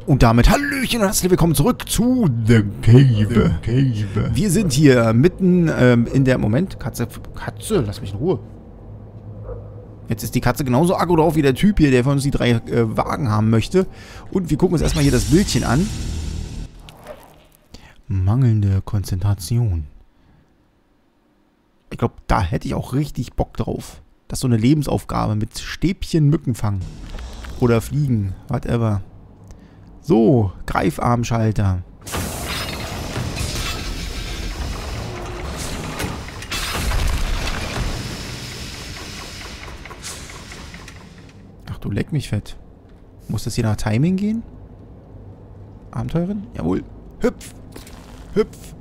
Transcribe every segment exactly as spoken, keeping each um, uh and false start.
Und damit Hallöchen und herzlich willkommen zurück zu The Cave. The Cave. Wir sind hier mitten ähm, in der... Moment, Katze, Katze, lass mich in Ruhe. Jetzt ist die Katze genauso aggro drauf wie der Typ hier, der von uns die drei äh, Wagen haben möchte. Und wir gucken uns erstmal hier das Bildchen an. Mangelnde Konzentration. Ich glaube, da hätte ich auch richtig Bock drauf. Das ist so eine Lebensaufgabe mit Stäbchen Mücken fangen. Oder fliegen, whatever. So, Greifarmschalter. Ach du leck mich fett. Muss das hier nach Timing gehen? Abenteurerin? Jawohl. Hüpf. Hüpf.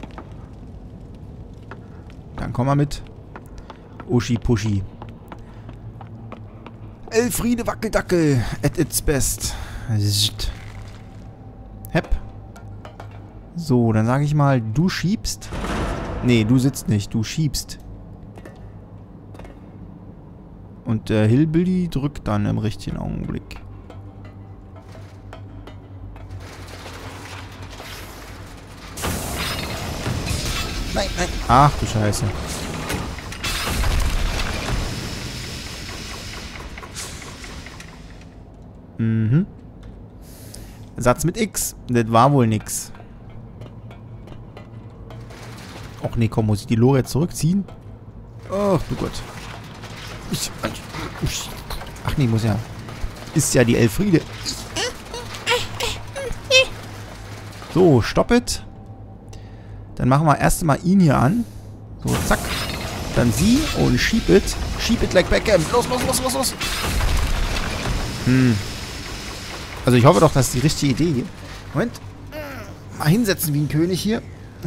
Dann komm mal mit. Uschi Puschi. Elfriede Wackeldackel at its best. Hepp. So, dann sage ich mal, du schiebst. Nee, du sitzt nicht, du schiebst. Und der Hillbilly drückt dann im richtigen Augenblick. Nein, nein. Ach du Scheiße. Mhm. Satz mit X. Das war wohl nix. Och nee, komm, muss ich die Lore jetzt zurückziehen? Ach du Gott. Ach nee, muss ja. Ist ja die Elfriede. So, stopp it. Dann machen wir erst mal ihn hier an. So, zack. Dann sie und schieb it. Schieb it like Beckham. Los, los, los, los, los. Hm. Also ich hoffe doch, das ist die richtige Idee hier. Moment. Mal hinsetzen wie ein König hier.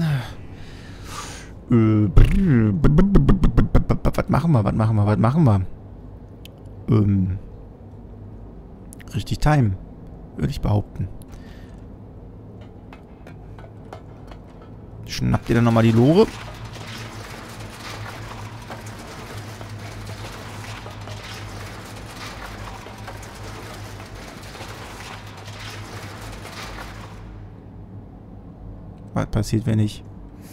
Was machen wir, was machen wir, was machen wir? Ähm. Richtig time. Würde ich behaupten. Schnappt ihr dann nochmal die Lore. Was passiert, wenn ich...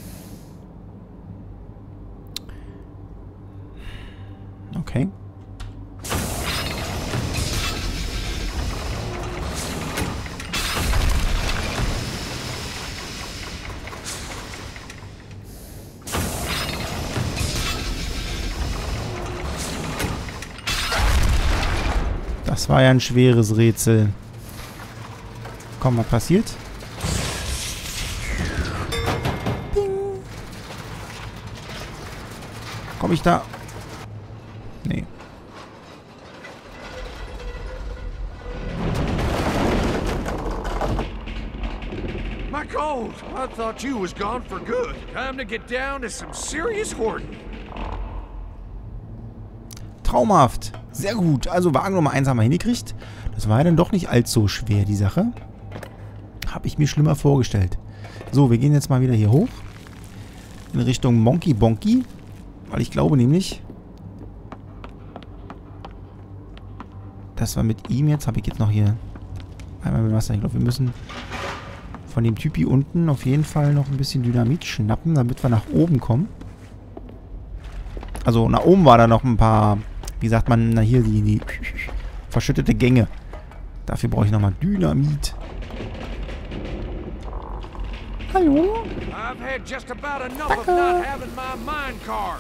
Okay. Das war ja ein schweres Rätsel. Komm, was passiert? Komm ich da? Nee. My gold! I thought you was gone for good. Time to get down to some serious hoarding. Traumhaft. Sehr gut. Also Wagen Nummer eins haben wir hingekriegt. Das war ja dann doch nicht allzu schwer, die Sache. Habe ich mir schlimmer vorgestellt. So, wir gehen jetzt mal wieder hier hoch. In Richtung Monkey Bonky. Weil ich glaube nämlich, dass wir mit ihm jetzt, habe ich jetzt noch hier einmal mit Wasser. Ich glaube, wir müssen von dem Typi unten auf jeden Fall noch ein bisschen Dynamit schnappen, damit wir nach oben kommen. Also nach oben war da noch ein paar, wie sagt man, na hier, die, die verschüttete Gänge. Dafür brauche ich nochmal Dynamit. Hallo? I've had just about enough of not having my mine cars.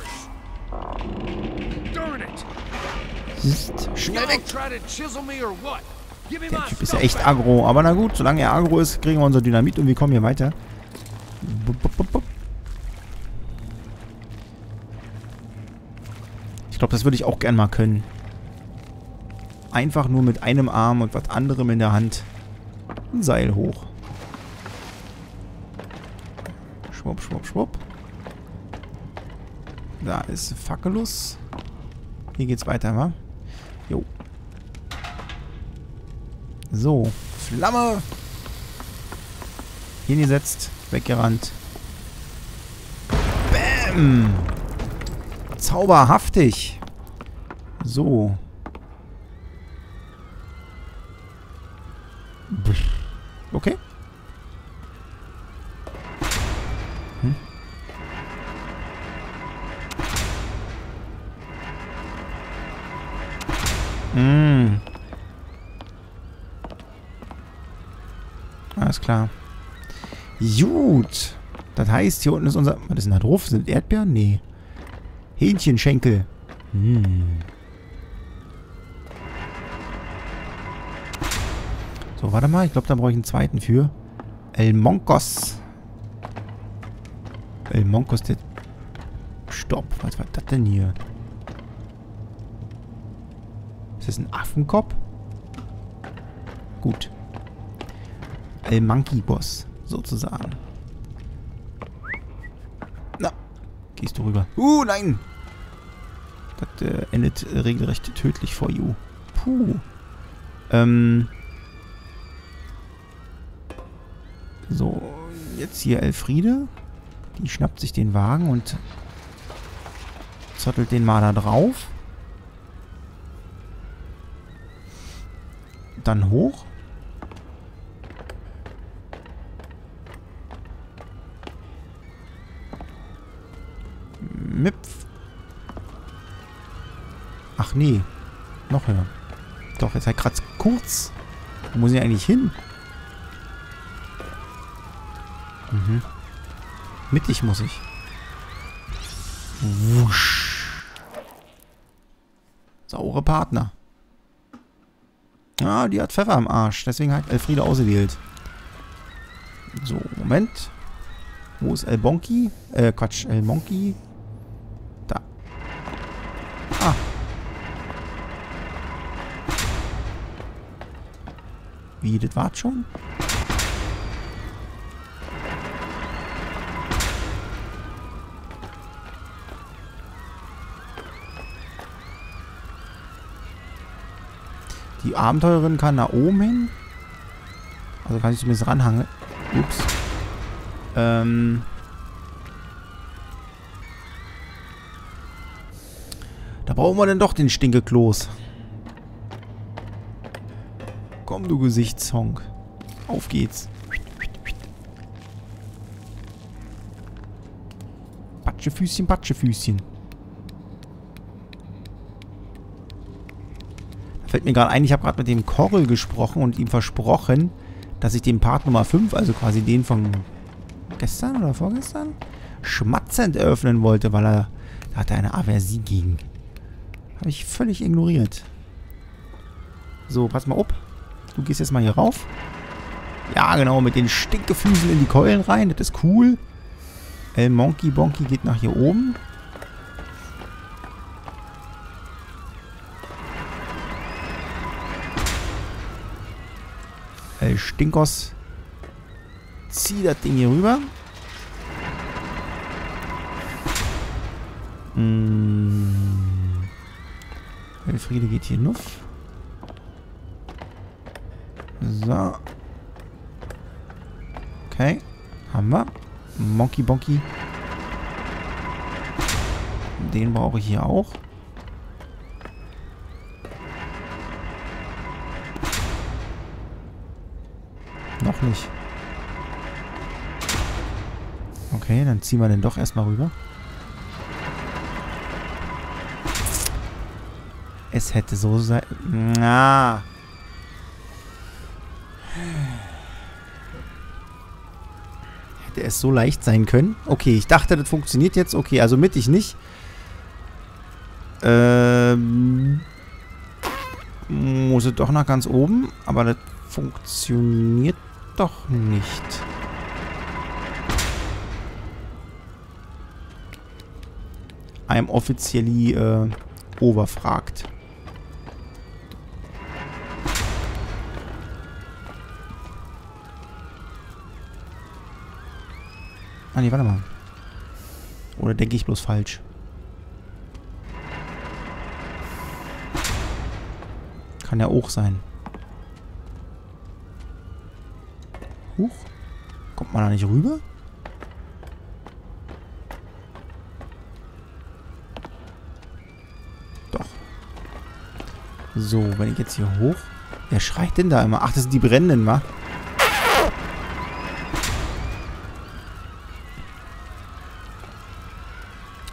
Darn it. Ist schnell weg. Der Der Typ ist ja echt aggro. Aber na gut, solange er aggro ist, kriegen wir unser Dynamit und wir kommen hier weiter. Ich glaube, das würde ich auch gern mal können. Einfach nur mit einem Arm und was anderem in der Hand ein Seil hoch. Schwupp, schwupp, schwupp. Da ist Fackelus. Hier geht's weiter, wa? Jo. So. Flamme. Hingesetzt. Weggerannt. Bäm. Zauberhaftig. So. Okay. Hm. Hm. Alles klar. Gut. Das heißt, hier unten ist unser... Was ist denn da drauf? Sind Erdbeeren? Nee. Hähnchenschenkel. Hm. So, warte mal. Ich glaube, da brauche ich einen zweiten für. El Moncos. El Moncos, der... Stopp. Was war das denn hier? Ist das ein Affenkopf? Gut. El Monkey Boss, sozusagen. Na, gehst du rüber. Uh, nein! Das äh, endet äh, regelrecht tödlich for you. Puh. Ähm... So, jetzt hier Elfriede. Die schnappt sich den Wagen und zottelt den mal da drauf. Dann hoch. Mipf. Ach nee. Noch höher. Doch, jetzt halt gerade kurz. Wo muss ich eigentlich hin? Mhm. Mittig muss ich. Wusch. Saure Partner. Ah, die hat Pfeffer am Arsch. Deswegen hat Elfriede ausgewählt. So, Moment. Wo ist El Bonky? Äh, Quatsch, El Monkey. Da. Ah. Wie, das war's schon? Die Abenteurerin kann nach oben hin. Also kann ich zumindest ranhangen. Ups. Ähm. Da brauchen wir denn doch den Stinkekloß. Komm, du Gesichtshonk. Auf geht's. Patschefüßchen, Patschefüßchen. Fällt mir gerade ein, ich habe gerade mit dem Korrel gesprochen und ihm versprochen, dass ich den Part Nummer fünf, also quasi den von gestern oder vorgestern, schmatzend eröffnen wollte, weil er, da hat er eine Aversie gegen. Habe ich völlig ignoriert. So, pass mal auf. Du gehst jetzt mal hier rauf. Ja, genau, mit den Stinkefüßen in die Keulen rein. Das ist cool. El Monkey Bonky geht nach hier oben. El Stinkos. Zieh das Ding hier rüber. Hm. Elfriede geht hier nuff. So. Okay. Haben wir. Monkey Bonky. Den brauche ich hier auch. Noch nicht. Okay, dann ziehen wir den doch erstmal rüber. Es hätte so sein... Na. Hätte es so leicht sein können. Okay, ich dachte, das funktioniert jetzt. Okay, also mittig nicht. Ähm... Muss es doch nach ganz oben. Aber das funktioniert doch nicht. I'm officially äh, overfragt. Ah ne, warte mal. Oder denke ich bloß falsch? Kann ja auch sein. Huch. Kommt man da nicht rüber? Doch. So, wenn ich jetzt hier hoch... Wer schreit denn da immer? Ach, das sind die Brennenden, wa?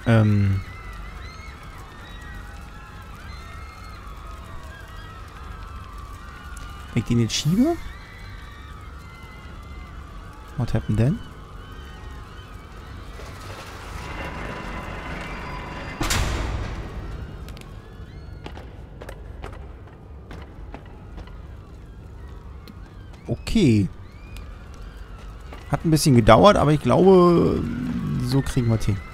Ähm... Wenn ich den jetzt schiebe? What happened then? Okay. Hat ein bisschen gedauert, aber ich glaube, so kriegen wir es hin.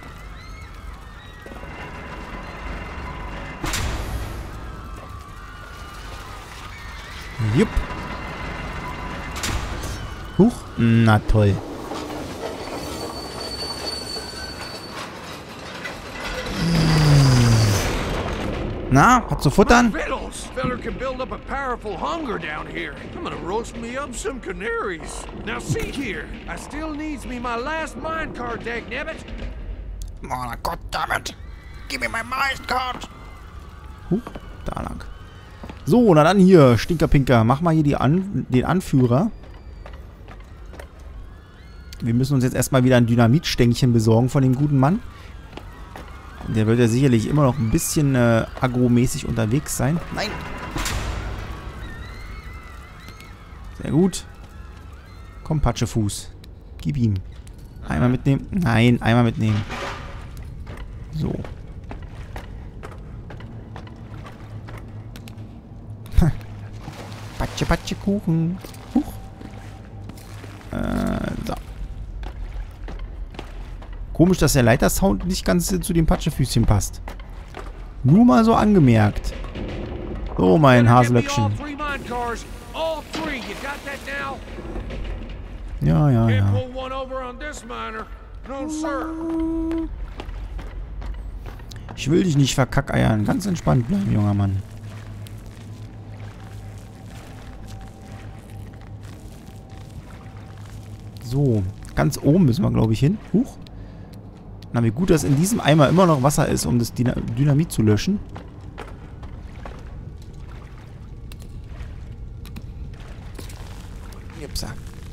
Jupp. Huch. Na toll. Na, hat zu futtern? Fiddles! Feller can build up a powerful hunger down here. I'm gonna roast me up some canaries. Now see here, I still needs me my last minecart, dagnabbit. Oh Gott, damit. Gib mir mein Minecart. Huch, da lang. So, na dann hier, Stinkerpinker. Mach mal hier die An den Anführer. Wir müssen uns jetzt erstmal wieder ein Dynamitstängchen besorgen von dem guten Mann. Der wird ja sicherlich immer noch ein bisschen äh, agromäßig unterwegs sein. Nein! Sehr gut. Komm, Patschefuß. Gib ihm. Einmal mitnehmen. Nein, einmal mitnehmen. So. Patsche, Patsche, Kuchen. Huch. Äh, so. Komisch, dass der Leitersound nicht ganz zu dem Patschefüßchen passt. Nur mal so angemerkt. So, mein Haselöckchen. Ja, ja, ja. Ich will dich nicht verkackeiern. Ganz entspannt bleiben, junger Mann. So, ganz oben müssen wir, glaube ich, hin. Huch. Na, wie gut, dass in diesem Eimer immer noch Wasser ist, um das Dyna Dynamit zu löschen. Jupsa.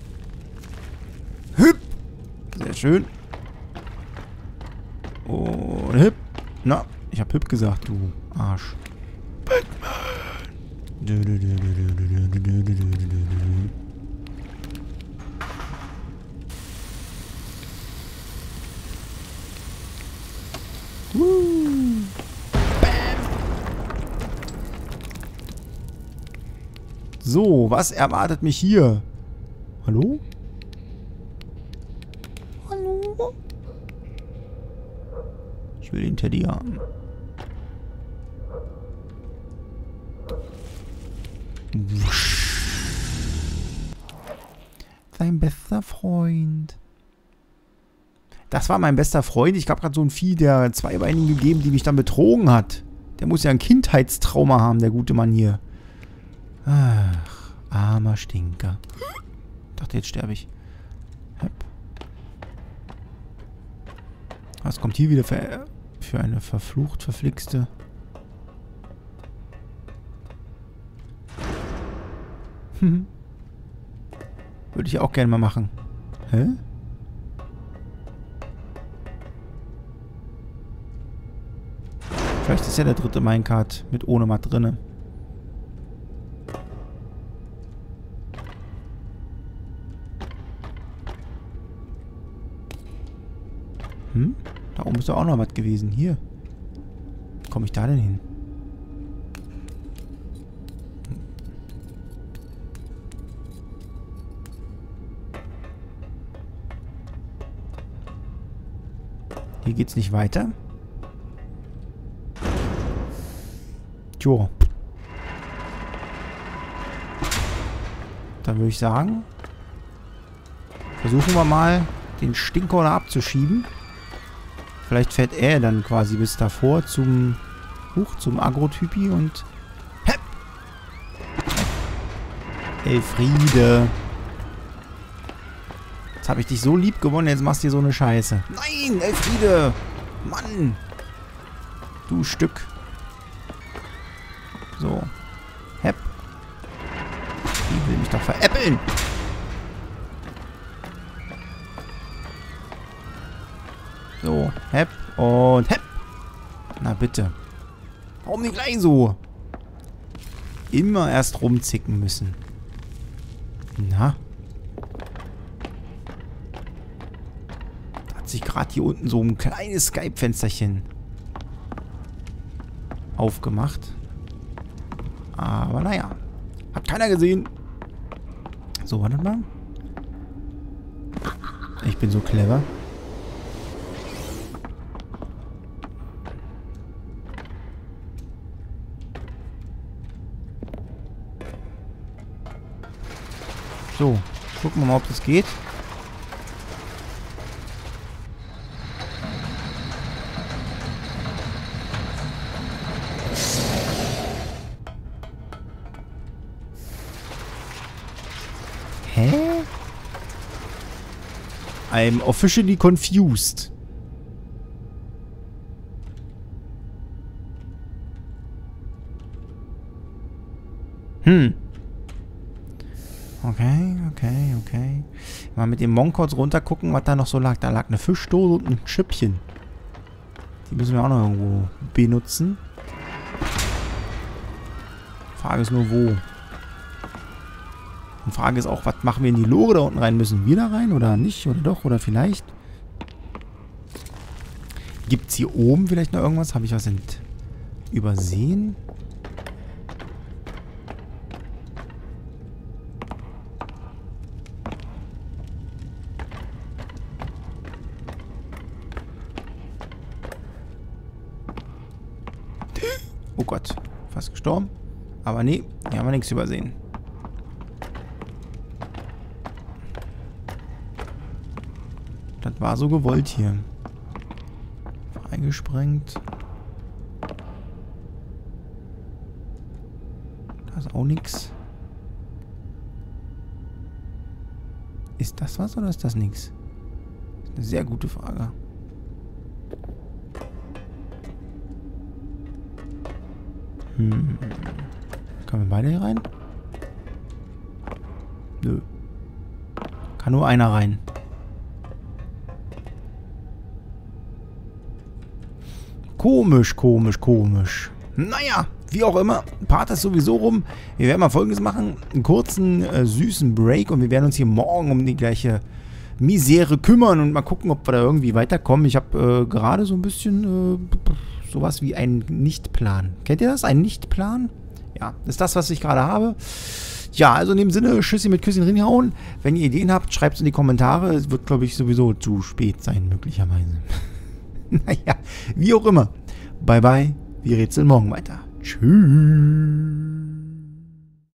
Hüpp. Sehr schön. Und hüpp. Na, ich hab hüpp gesagt, du Arsch. Batman. So, was erwartet mich hier? Hallo? Hallo? Ich will den Teddy haben. Dein bester Freund. Das war mein bester Freund. Ich habe gerade so ein Vieh der Zweibeinigen gegeben, die mich dann betrogen hat. Der muss ja ein Kindheitstrauma haben, der gute Mann hier. Ach, armer Stinker. Ich dachte, jetzt sterbe ich. Hep. Was kommt hier wieder für, für eine verflucht verflixte... Hm. Würde ich auch gerne mal machen. Hä? Vielleicht ist ja der dritte Minecart mit ohne Matt drinne. Hm? Da oben ist doch auch noch was gewesen. Hier. Wie komme ich da denn hin? Hier geht's nicht weiter. Tjo. Dann würde ich sagen, versuchen wir mal, den Stinker da abzuschieben. Vielleicht fährt er dann quasi bis davor zum Huch, zum Agrotypi und Hepp! Elfriede. Jetzt habe ich dich so lieb gewonnen, jetzt machst du dir so eine Scheiße. Nein, Elfriede! Mann! Du Stück. So. Hepp. Die will mich doch veräppeln. So. Hepp. Und hepp. Na bitte. Warum nicht gleich so? Immer erst rumzicken müssen. Na? Da hat sich gerade hier unten so ein kleines Skype-Fensterchen aufgemacht. Aber naja. Hat keiner gesehen. So, warte mal. Ich bin so clever. So, gucken wir mal, ob das geht. Hä? I'm officially confused. Hm. Okay, okay, okay. Mal mit dem Monk kurz runter gucken, was da noch so lag. Da lag eine Fischdose und ein Chipchen. Die müssen wir auch noch irgendwo benutzen. Frage ist nur, wo. Und Frage ist auch, was machen wir in die Lore da unten rein? Müssen wir da rein oder nicht? Oder doch? Oder vielleicht? Gibt es hier oben vielleicht noch irgendwas? Habe ich was ent übersehen? Oh Gott, fast gestorben. Aber nee, hier haben wir nichts übersehen. Das war so gewollt hier. Freigesprengt. Da ist auch nichts. Ist das was oder ist das nichts? Das ist eine sehr gute Frage. Hm. Können wir beide hier rein? Nö. Kann nur einer rein. Komisch, komisch, komisch. Naja, wie auch immer. Part ist sowieso rum. Wir werden mal Folgendes machen. Einen kurzen, äh, süßen Break. Und wir werden uns hier morgen um die gleiche Misere kümmern. Und mal gucken, ob wir da irgendwie weiterkommen. Ich habe äh, gerade so ein bisschen äh, sowas wie einen Nichtplan. Kennt ihr das? Ein Nichtplan? Ja, das ist das, was ich gerade habe. Ja, also in dem Sinne, Tschüssi mit Küsschen reinhauen. Wenn ihr Ideen habt, schreibt es in die Kommentare. Es wird, glaube ich, sowieso zu spät sein, möglicherweise. Naja, wie auch immer. Bye, bye. Wir rätseln morgen weiter. Tschüss.